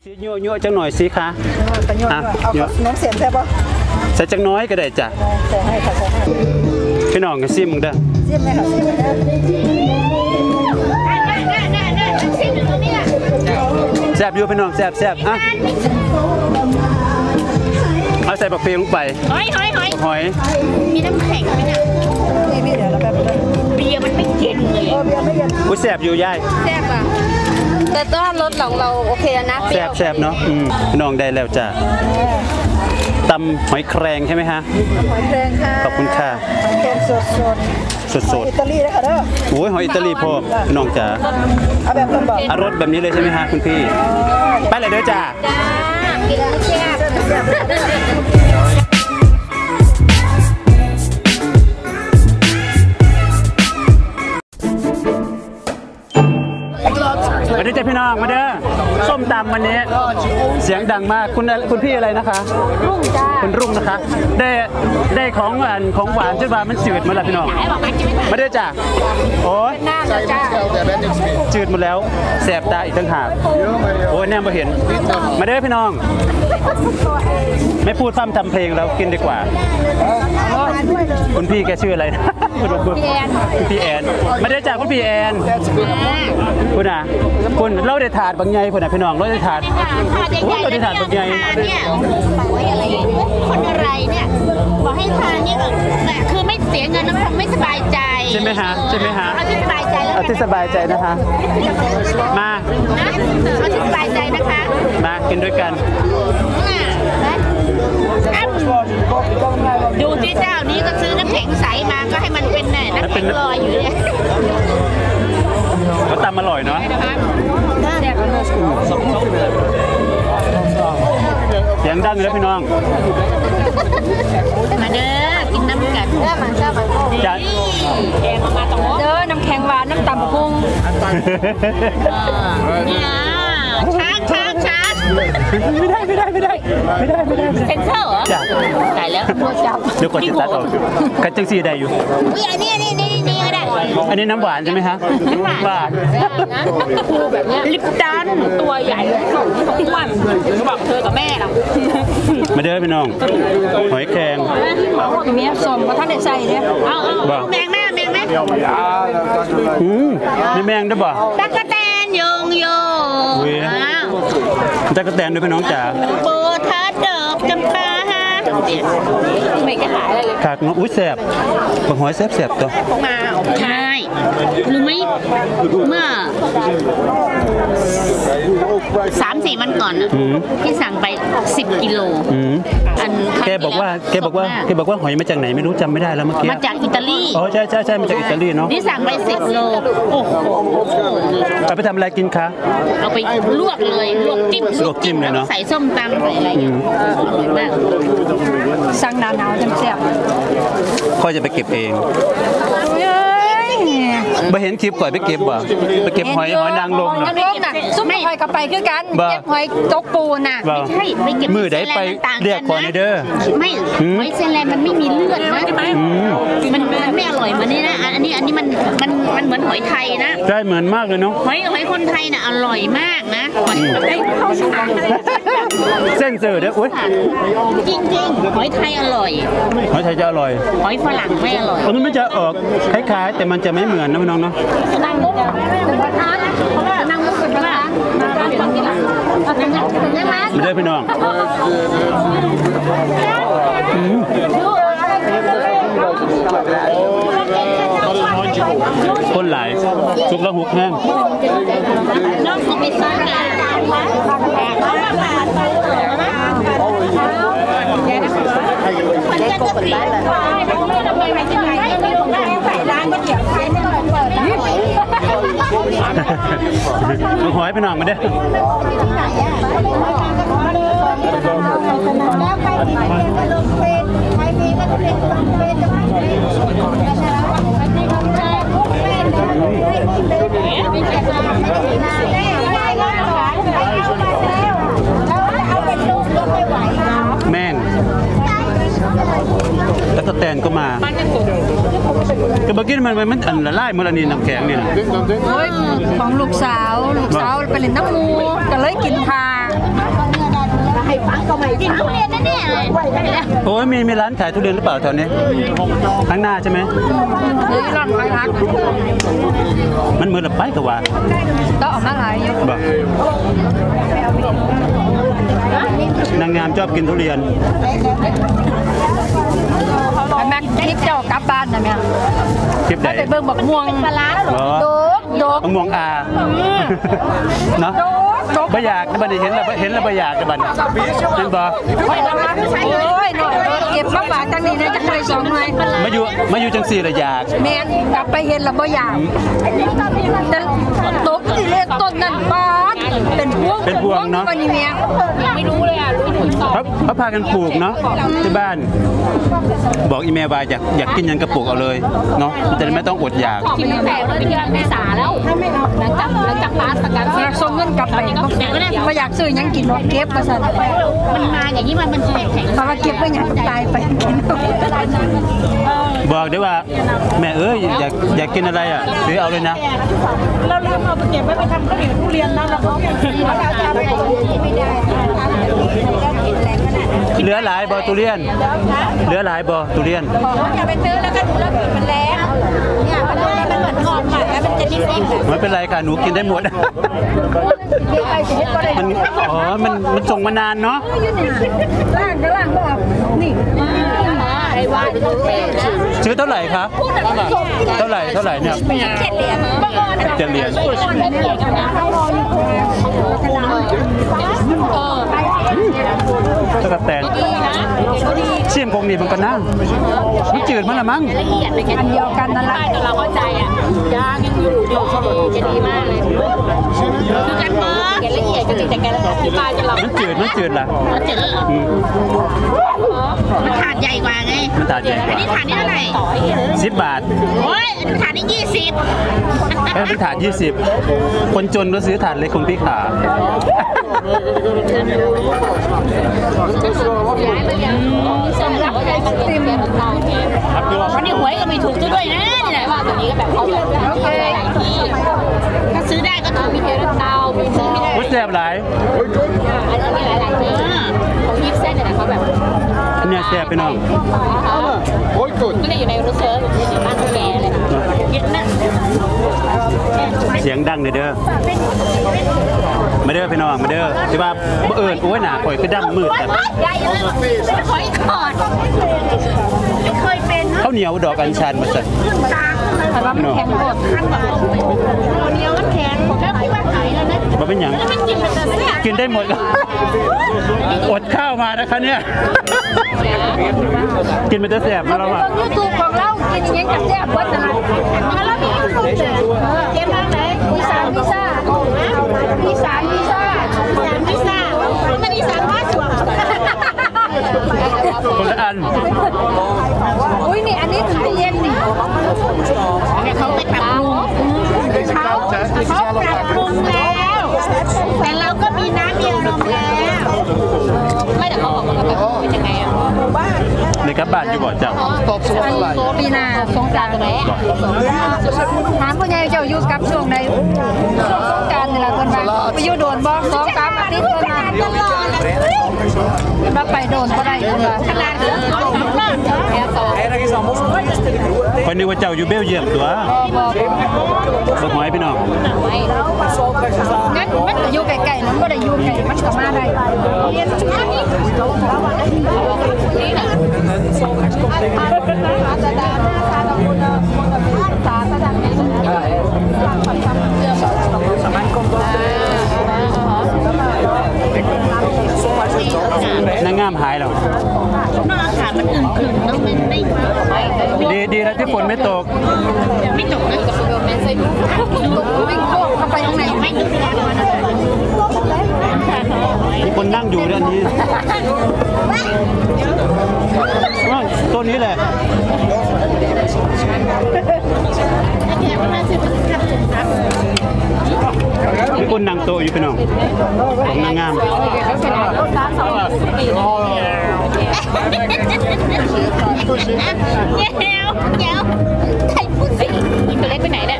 ชี้ยั่วจังหน่อยสิคะเอาน้องเสียนใช่ปะใส่จังน้อยก็ได้จ้ะใส่ให้ค่ะใส่ให้พี่น้องกันซิมึงเด้อซิมไหมค่ะซิมไหมแซ่บอยู่พี่น้องแซ่บอ่ะเอาใส่บักเปียลงไปหอยมีน้ำแข็งไหมเนี่ยมีเดี๋ยวเราแบบเบียร์มันไม่เย็นเลยเบียร์ไม่เย็นอุ้ยแซ่บอยู่ยายแซ่บอ่ะแต่ต้อนรสของเราโอเคนะแซ่บเนาะพี่น้องได้แล้วจ้ะตำหอยแครงใช่ไหมฮะหอยแครงค่ะขอบคุณค่ะหอยแครงสดอิตาลีนะคะเด้อโอ้ยหอยอิตาลีพอพี่น้องจ๋าเอาแบบคนบอกรสแบบนี้เลยใช่ไหมฮะคุณพี่ไปเลยเด้อจ้ากินแล้วแซ่บมาด้วยจ้ะพี่น้องมาเด้อส้มตำวันนี้เสียงดังมากคุณพี่อะไรนะคะรุ่งจ้าคุณรุ่งนะคะได้ของหวานจนว่ามันจืดมาแล้วพี่น้องมาเด้อจ้ะโอ้ยจืดหมดแล้วแสบตาอีกต่างหากโอ้ยแนมมาเห็นมาเด้อพี่น้องไม่พูดซ้ำทำเพลงแล้วกินดีกว่าคุณพี่แกชื่ออะไรคุณพี่แอนมาเด้อจ้ะคุณพี่แอนคุณอ่ะคุณเราได้ถาดบางใหญ่คุณอ่ะพี่น้องเราได้ถาดเราได้ถาดบางใหญ่เนี่ยอะไรคนอะไรเนี่ยบอกให้ทานเนี่ยแต่คือไม่เสียเงินน้ำไม่สบายใจใช่ไหมฮะเอาที่สบายใจแล้วเอาที่สบายใจนะคะมาเอาที่สบายใจนะคะมากินด้วยกันดูที่เจ้านี้ก็ซื้อน้ำแข็งใสมาก็ให้มันเป็นน้ำแข็งลอยอยู่เนี่ยก็ตำอร่อยเนาะเสียงดังเลยพี่น้องมาเด้อกินน้ำกันจัดแกงมาตรงเด้อน้ำแข็งหวานน้ำตำพุงเนี่ยช้าไม่ได้เซ็นเซอร์เหรอตายแล้วเดี๋ยวก่อนจะตัดออกกันจังสีได้อยู่อันนี้ก็ได้อันนี้น้ำหวานใช่ไหมฮะหวานคูแบบนี้ลิปตันตัวใหญ่ทุกวันบอกเธอกับแม่เรามาเด้อพี่น้องหอยแครงอย่างนี้สมกับท่านเด็กใส่เนี่ยเอาแมงไหมมีแมงด้วยบ่ตั๊กแตนโยตั๊กแตนด้วยพี่น้องจ๋าโบทัดดอกจำปาไม่กระหายอะไรเลยขาดน้องอุ้ยแสบหอยแสบตัวมาใช่รู้ไหมเมื่อ3-4 วันก่อนพี่สั่งไป10 กิโลแกบอกว่าหอยมาจากไหนไม่รู้จำไม่ได้แล้วเมื่อกี้มาจากอิตาลีอ๋อใช่มาจากอิตาลีเนาะนี่สั่งไป10 โลโอ้โหเอาไปทำอะไรกินคะเอาไปลวกเลยลวกจิ้มเลยเนาะใส่ส้มตำใส่อะไรอย่างเงี้ยอร่อยมากสั่งหนาวๆแซ่บค่อยจะไปเก็บเองไปเห็นคลิปก่อนไปเก็บบ่ไปเก็บหอยนางรมน่ะซุปหอยกับไปคือกันเก็บหอยจกปูน่ะไม่ใช่ไปเก็บมือได้ไปเรียกก่อนเด้อไม่หอยเซเลนมันไม่มีเลือดนะมันไม่อร่อยมันนี่นะอันนี้มันเหมือนหอยไทยนะใช่เหมือนมากเลยเนาะหอยคนไทยน่ะอร่อยมากนะเส้นเจอเด้ออุ้ยจริงหอยไทยอร่อยหอยไทยจะอร่อยหอยฝรั่งไม่อร่อยมันจะออกคล้ายๆแต่มันจะไม่เหมือนนะพี่น้องเนาะนั่งมุกนั่งมุกเป็นว่าไม่ได้พี่น้องคนหลายชุกละหุกแห้งน้องสิไปซื้อกันหอยไปหน่อยมาเด้อแม่งแล้วก็แตนก็มาก็เมื่อกี้มันอันละลายมันอันนี้น้ำแข็งนี่นะของลูกสาวไปเล่นน้ำมูก็เลยกินทากินทุเรียนแน่ๆเลยโอ้ยมีร้านขายทุเรียนหรือเปล่าแถวนี้ข้างหน้าใช่ไหมนี่ร่างไรฮักมันเหมือนแบบไปกับว่าต้องออกมาหลายอยู่บอกนางงามชอบกินทุเรียนแม่คลิปเจ้ากลับบ้านนะแม่คลิปไหนไปเบิ่งบักม่วงปลาโดกโดกมะม่วงอาเนาะไม่อยากบัดนี้เห็นแล้วไม่อยากบัดนี้เห็นบ่โอ้ยหน่อยเก็บมาฝากทางนี้นะจะเคยสองหน่อยมาอยู่จังสี่ละอยากแม่นกลับไปเห็นแล้วบ่อยากแต่ตกที่เลขต้นนั่นป้าเป็นพวงเนาะนี่แม่ไม่รู้เลยอ่ะรู้ถึงต่อเขาพากันปลูกเนาะที่บ้านบอกอีเมลบายอยากกินยังกระปุกเอาเลยเนาะจะได้ไม่ต้องอดอยากกินตั้งแต่เดือนเมษาแล้วหลังจากพาสประกันส่งเงินกลับไปก็อยากซื้อยังกินรถเก็บมาสั่นมันมาอย่างนี้มันแข็งเพราะว่าเก็บไปยังตายไปกินบอกได้ว่าแม่อยากกินอะไรอ่ะซื้อเอาเลยนะเราลืมเอาไปเก็บไว้ไปทำข้าวเหนียวทุเรียนนะเราก็ไม่ได้เหลือหลายบอทุเรียนเหลือหลายบอทุเรียนอย่าไปซื้อแล้วก็ดูแล้วมันแล้วเนี่ยมันเหมือนทองค่ะแล้วมันจะนิ่มๆไม่เป็นไรค่ะหนูกินได้หมดมันส่งมานานเนาะล่างก็ล่างก็นี่ไอ้ว่าซื้อเท่าไหร่คะเท่าไหร่เนี่ย7 เหรียญตะกะแตนเชี่ยมคงดีมันก็นั่งมันจืดมันละมั้งละเอียดเลยกันเดียวกันนั่นแหละแต่เราเข้าใจอ่ะยางยังอยู่ดีจะดีมากเลยคือกันมากละเอียดก็จริงแต่แกอธิบายจะเรามันจืดล่ะมันจืดมันถาดใหญ่กว่าไงมันถาดใหญ่กว่านี่ถาดนี่เท่าไหร่ 10 บาทโอ้ยถาดนี่20 เป็นถาด20คนจนก็ซื้อถาดเลยคุณพี่ขาสำหรับใครมันติมวันนี้หวยก็มีถูกด้วยนะนี่แหละว่าตัวนี้ก็แบบเขาแบบที่ถ้าซื้อได้ก็ถูกมีเทรันดาวมีซื้อไม่ได้วัดแซ่บหลายอันนี้มีหลายที่เขายิบเส้นแต่เขาแบบเนี่ยแซ่บไปน้องก็เลยอยู่ในรถเซิร์ฟอยู่ในบ้านแกเลยยึดนะเสียงดังเด้อมาเด้อพี่น้องมาเด้อที่ว่าโอ้ยหนาข่อยคือดำมืดแต่ใหญ่เลยคอยกอดไม่เคยเป็นข้าวเหนียวดอกอัญชันมาสั่นแต่ว่ามันแข็งหมดเหนียวมันแข็งผมแล้วพี่ว่าขายแล้วนะมาเป็นอย่างกินได้หมดอดข้าวมานะคะเนี่ยกินมันจะแสบมาแล้วอ่ะยูทูบของเรากินอย่างกับแซ่บวัดนะแล้วมีเกมทางไหนอีสานพิซซ่ามันอีสานว่าสวยคนละอันอุ้ยนี่อันนี้ถึงจะเย็นนี่เขาไปปรับปรุงเขาปรับปรุงแล้วแต่เราก็มีน้ำเย็นลงแล้วไม่แต่เขาบอกว่าเป็นยังไงอ่ะในกระบาดอยู่บ่เจ้าปีหน้าสงกรานต์ไหนถามผู้ใหญ่เจ้าอยู่กับช่วงใดสงกรานต์นี่แหละคนมาไปอยู่โดนบ่2-3 อาทิตย์คนมาไปโดนก็ได้ขนาดคนนึกว่าเจ้าอยู่เบลเยียมตัวบอกหอยพี่น้องงั้นมันก็อยู่ไกลๆมันก็ได้อยู่ไกลมันก็มาได้เรียนนางงามหายแล้วนอกอากาศมันอึมครึมต้องไม่ดีแล้วที่ฝนไม่ตกไม่ตกนะไม่ใส่ลูกวิ่งโคกเข้าไปข้างในไม่ตกมีคนนั่งอยู่ด้านนี้ต้นนี้แหละมีคนนั่งโต๊ะอยู่พี่น้องของนางงามไอ้ผู้สิอีกคนเล็กไปไหนเนี่ย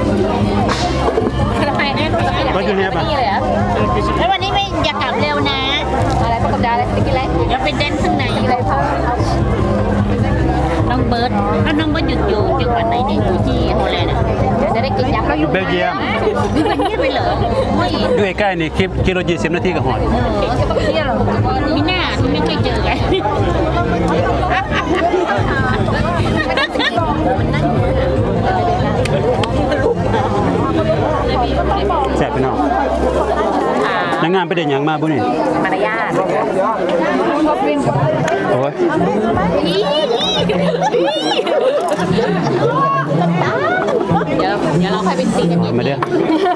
ว่าอยู่เนี่ยป่ะแล้ววันนี้ไม่อยากกลับเร็วนะเดี๋ยวไปเต้นข้างในน้องเบิร์ดถ้าน้องเบิร์ดอยู่จังหวัดไหนเนี่ยอยู่ที่โฮแลนด์จะได้กินยำเบลเยียมนี่เป็นนี่ไปเหรอไม่อยู่ใกล้ๆนี่คลิปกิโล20 นาทีกับหอดเที่ยวมีหน้าที่ไม่เคยเจอไงแซ่บพี่น้องนางงามไปเด่นยังมาบุนี่มารยาทโอ้ยเดี๋ยวเราค่อยไปตีกันเย็นมาเด้อ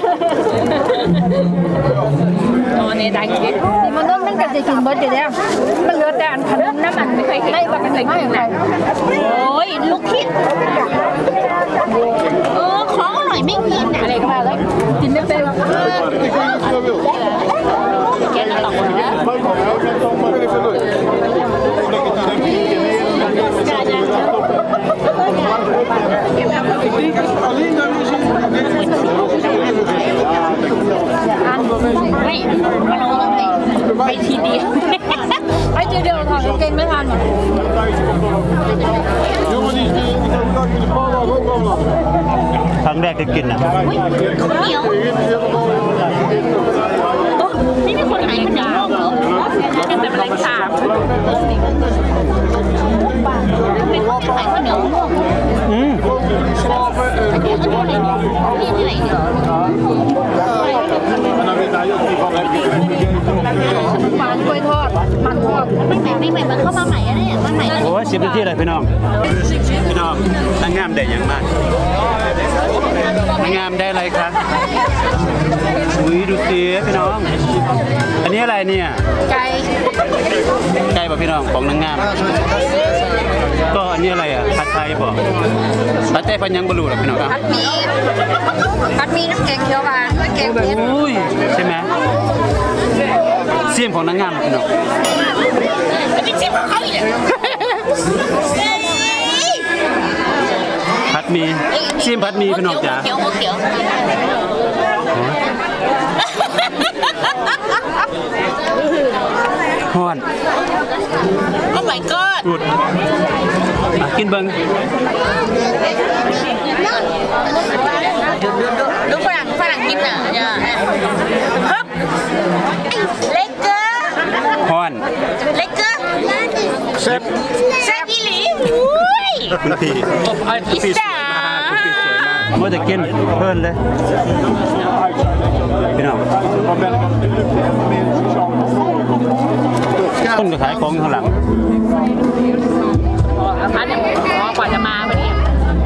อ๋อเนี่ยได้กินมันนู้นมันก็จะกินเบิร์ดอยู่แล้วมันเหลือแต่อันขนมน้ำมันไม่เคยกินได้บักกันไม่เคยกินโอ้ยลูกคิดของอร่อยไม่กินอะไรก็มาเลยกินไม่เป็นแกน่าหลอกคนนะไม่มาลองไปทีเดียวไปทีเดียวถอดกางเกงไม่ทันหรอครั้งแรกที่กินอ่ะข้าวเหนียวนี่มีคนขายข้าวเหนียวเหรอเป็นแบบอะไรสามเป็นคนขายข้าวเหนียวอืมนี่ที่ไหนเนี่ยหวานกล้วยทอดมันทอดไม่ใหม่มันเข้ามาใหม่อะไรมันใหม่โอ้ย10 นาทีเลยพี่น้องนางงามได้ยังมากนางงามได้อะไรคะอุ้ยดูสิพี่น้อง อันนี้อะไรเนี่ยไก่ไก่ป่ะพี่น้องของนางงาม ก็อันนี้อะไรอ่ะผัดไทยป่ะผัดไทยพันยังบลูหรอพี่น้องครับผัดมีน้ำแกงเขียวหวานน้ำแกงเผ็ดอุ้ยใช่ไหมเสียมของนางงามพี่น้องไม่ใช่ของเขาอีกเลยผัดหมีเสียมผัดหมีพี่น้องจ๋าเขียวเขียวฮ้อนโอ้ my god พูดกินเบิ้งดูฝรั่งกินอ่ะเนี่ยเล็กเกอร์ฮ้อนเล็กเกอร์เชฟแซ่บอีหลีอุ้ยคุณพี่คุณพี่สวยมากคุณพี่สวยมากเมื่อจะกินเพลินเลยพี่น้องคนก็ขายของข้างหลังพันเนี่ยกว่าจะมาวันนี้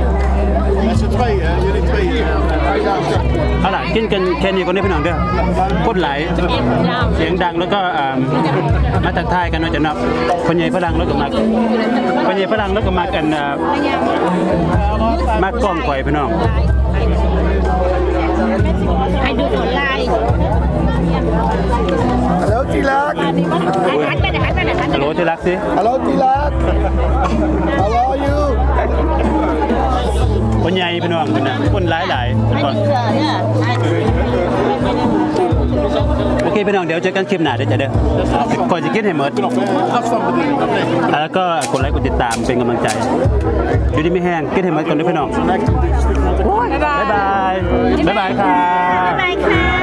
เอาล่ะกินกันแค่นี้ก็ได้พี่น้องเด้อพูดหลายเสียงดังแล้วก็มาทักทายกันว่าจะนับคนใหญ่ฝรั่งแล้วก็มาคนใหญ่ฝรั่งแล้วก็มากันมากล้องข่อยพี่น้องให้ดูผลลาย Hallo Tilak. หันไปไหนหันไปไหนหันไปฮัลโหลที่รักสิ Hallo Tilak. How are you? คนใหญ่พี่น้องคนน่ะคนหลายก่อนโอเคพี่น้องเดี๋ยวเจอกันคลิปหน้าเดี๋ยวจะเด้อก่อนจะกินให้หมดแล้วก็กดไลค์กดติดตามเป็นกำลังใจอยู่ดีไม่แห้งกินให้หมดก่อนด้วยพี่น้องบ๊ายบายบ๊ายบายครับบ๊ายบายค่ะ